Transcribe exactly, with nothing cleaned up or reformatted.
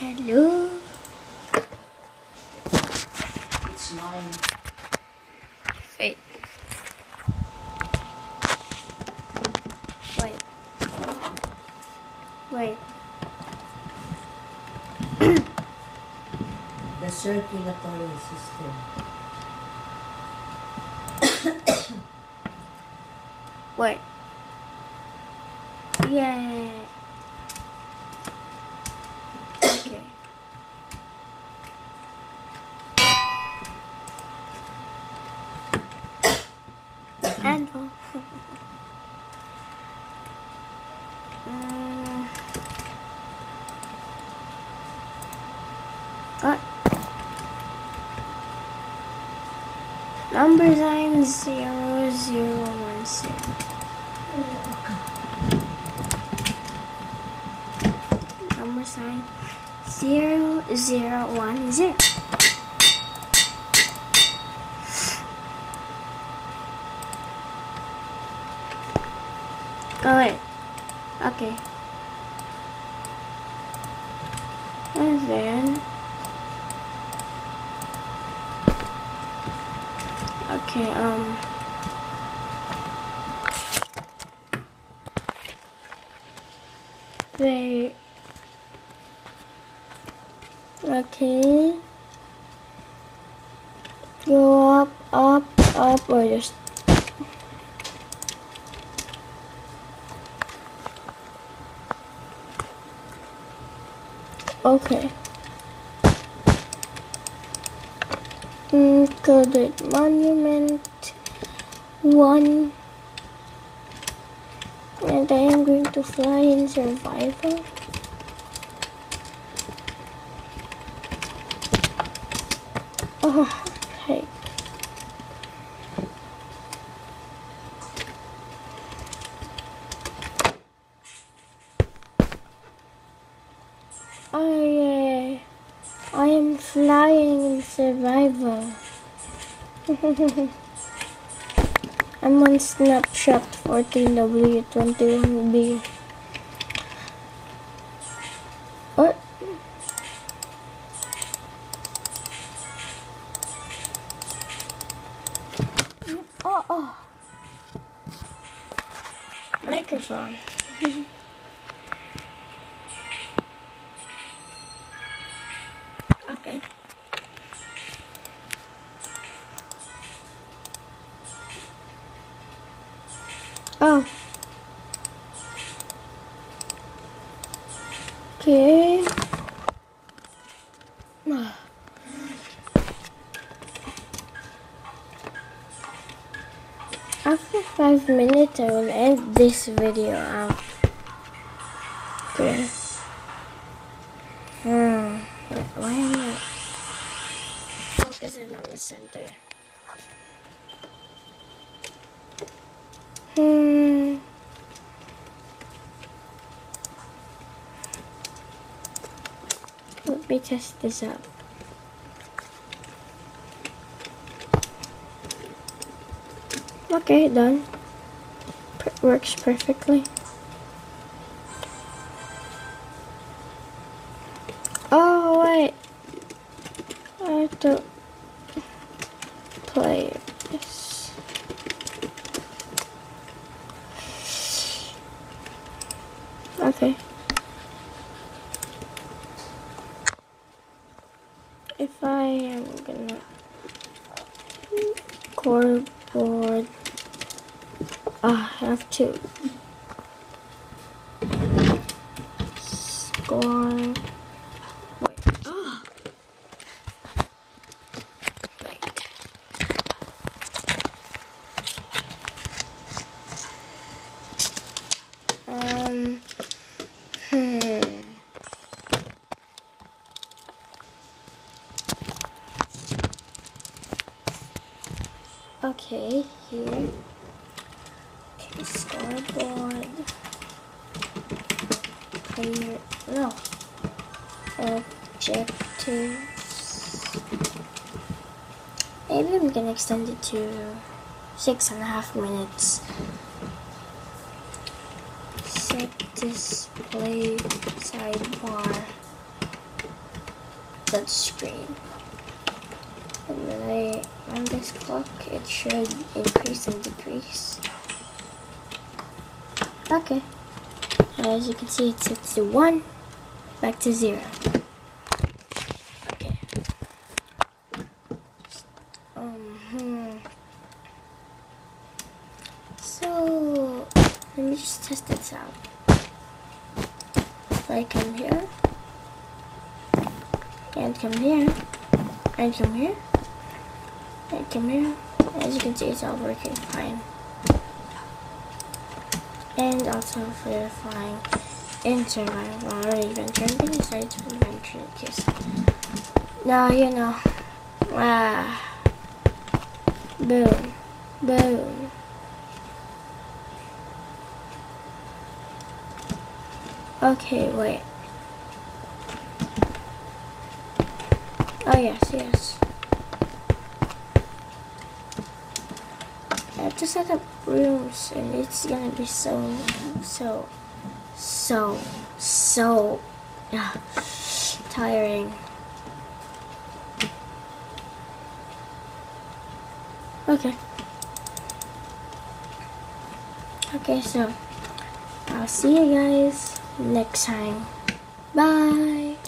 Hello. It's nine. Wait. Wait. Wait. The circulatory system. Wait. Yeah. Okay. And um, what? Number sign zero zero one six. Number sign zero zero one zero. Oh wait. Okay. And then okay, um wait. Okay. Go up, up, up, or just okay. Coded monument one, and I am going to fly in survival. Oh, hey. I, uh, I am flying in survival. I'm on snapshot fourteen W twenty-one B. What? Oh, oh. Microphone. Okay. Oh. Okay. After five minutes, I will end this video out. Okay. Hmm. Why am I focusing on the center? Hmm. Let me test this out. Okay, done. Per works perfectly. Oh, wait. I have to play this. Okay. If I am gonna core board, I have to score. Wait. Oh. Wait. Um. Hmm. Okay, here. Okay, scoreboard. Player. No. Objectives. Maybe I'm gonna extend it to six and a half minutes. Set display sidebar. touch screen. And when I run this clock, it should increase and decrease. Okay. As you can see, it's set to one, back to zero. Okay. Um. Hmm. So let me just test this out. If I come here, and come here, and come here, and come here, as you can see, it's all working fine. And also verifying in survival or adventure. I'm gonna start to adventure because now you know. Ah, boom, boom. Okay, wait. Oh yes, yes. I have to set up rooms, and it's gonna be so, so, so, so uh, tiring. Okay. Okay, so I'll see you guys next time. Bye.